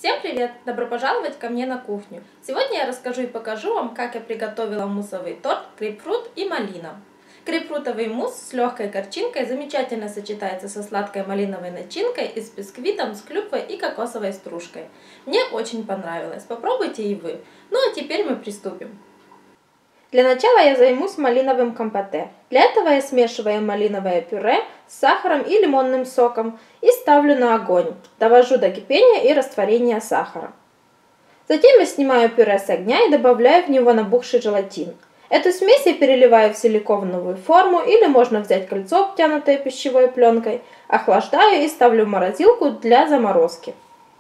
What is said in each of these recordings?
Всем привет! Добро пожаловать ко мне на кухню! Сегодня я расскажу и покажу вам, как я приготовила муссовый торт грейпфрут и малина. Грейпфрутовый мусс с легкой горчинкой замечательно сочетается со сладкой малиновой начинкой и с бисквитом, с клюквой и кокосовой стружкой. Мне очень понравилось, попробуйте и вы. Ну а теперь мы приступим. Для начала я займусь малиновым компоте. Для этого я смешиваю малиновое пюре с сахаром и лимонным соком и ставлю на огонь. Довожу до кипения и растворения сахара. Затем я снимаю пюре с огня и добавляю в него набухший желатин. Эту смесь я переливаю в силиконовую форму или можно взять кольцо, обтянутое пищевой пленкой, охлаждаю и ставлю в морозилку для заморозки.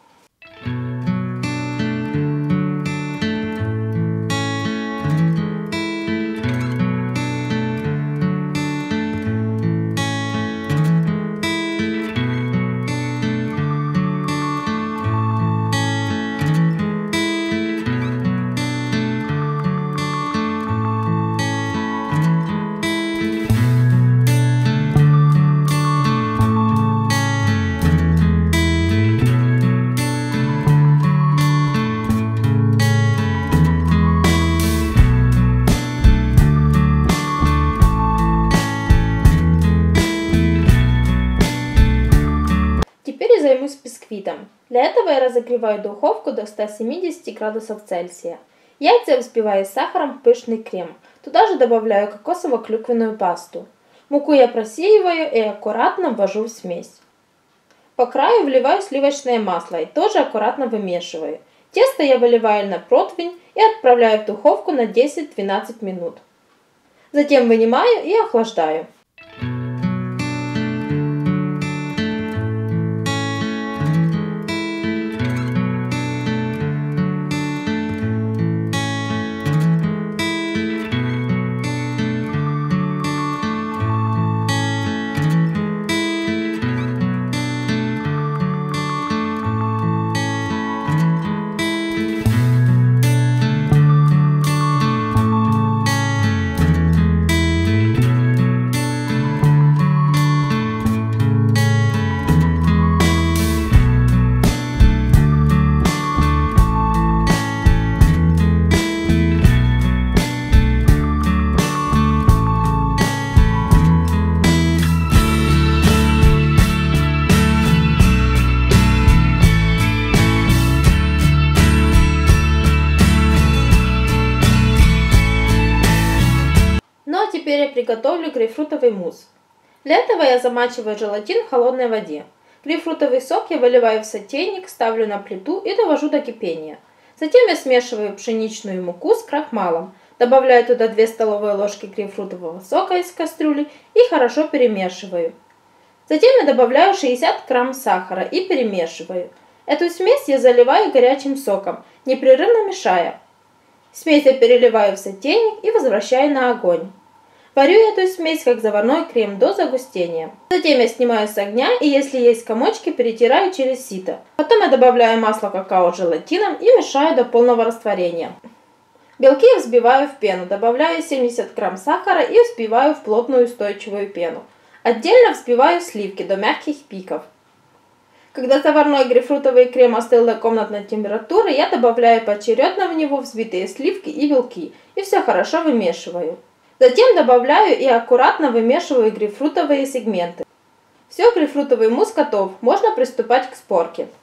Займусь бисквитом. Для этого я разогреваю духовку до 170 градусов Цельсия. Яйца взбиваю с сахаром в пышный крем. Туда же добавляю кокосово-клюквенную пасту. Муку я просеиваю и аккуратно ввожу в смесь. По краю вливаю сливочное масло и тоже аккуратно вымешиваю. Тесто я выливаю на противень и отправляю в духовку на 10-12 минут. Затем вынимаю и охлаждаю. Теперь я приготовлю грейпфрутовый мусс. Для этого я замачиваю желатин в холодной воде. Грейпфрутовый сок я выливаю в сотейник, ставлю на плиту и довожу до кипения. Затем я смешиваю пшеничную муку с крахмалом, добавляю туда 2 столовые ложки грейпфрутового сока из кастрюли и хорошо перемешиваю. Затем я добавляю 60 грамм сахара и перемешиваю. Эту смесь я заливаю горячим соком, непрерывно мешая. Смесь я переливаю в сотейник и возвращаю на огонь. Варю эту смесь как заварной крем до загустения. Затем я снимаю с огня и если есть комочки, перетираю через сито. Потом я добавляю масло какао с желатином и мешаю до полного растворения. Белки я взбиваю в пену, добавляю 70 грамм сахара и взбиваю в плотную устойчивую пену. Отдельно взбиваю сливки до мягких пиков. Когда заварной грейпфрутовый крем остыл до комнатной температуры, я добавляю поочередно в него взбитые сливки и белки и все хорошо вымешиваю. Затем добавляю и аккуратно вымешиваю грейпфрутовые сегменты. Все, грейпфрутовый мусс готов, можно приступать к сборке.